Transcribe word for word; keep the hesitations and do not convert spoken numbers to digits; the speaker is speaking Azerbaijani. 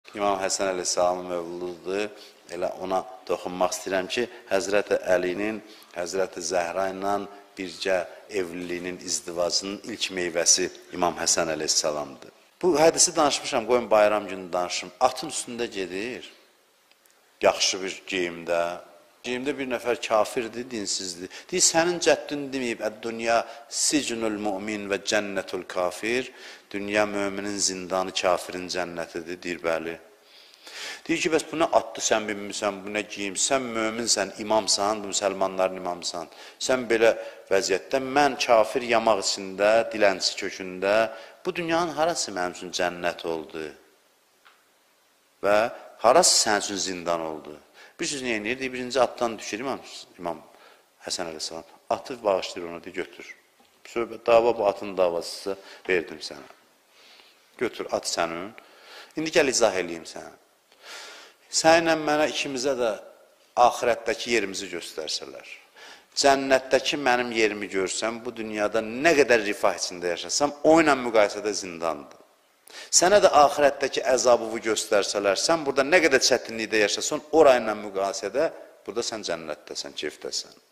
İmam Həsən əleyhissalamın mövlududur. Elə ona toxunmaq istəyirəm ki, Həzrəti Əlinin, Həzrəti Zəhra ilə bircə evliliğinin, izdivacının ilk meyvəsi İmam Həsən əleyhissalamdır. Bu hədisi danışmışam, qoyun bayram günü danışım. Atın üstündə gedir, yaxşı bir geyimdə. Geyimdə bir nəfər kafirdir, dinsizdir. Deyir, sənin cəddün deməyib, Əd-dünya sicnul mümin və cənnətul kafir. Dünya müminin zindanı, kafirin cənnətidir, deyir, bəli. Deyir ki, bəs bu nə addır, sən bilmirsən, bu nə geyim, sən möminsən, imamsan, bu müsəlmanların imamsan. Sən belə vəziyyətdə, mən kafir yamaq içində, dilənçi kökündə, bu dünyanın harası mənim üçün cənnət oldu və harası sənin üçün zindan oldu. Bir söz niyə inir, deyir, birinci atdan düşür İmam, İmam Həsən əleyhissalam. Atı bağışlayır ona, deyir, götür. Söhbət, dava bu atın davasısa verdim sənə. Götür, at sənin. İndi gəl izah eləyim sənə. Səninlə mənə ikimizə də axirətdəki yerimizi göstərsələr, cənnətdəki mənim yerimi görsəm, bu dünyada nə qədər rifah içində yaşasam, o ilə müqayisədə zindandır. Sənə də axirətdəki əzabını göstərsələr, sən burada nə qədər çətinlikdə yaşasan, orayla müqayisədə, burada sən cənnətdəsən, keyfdəsən.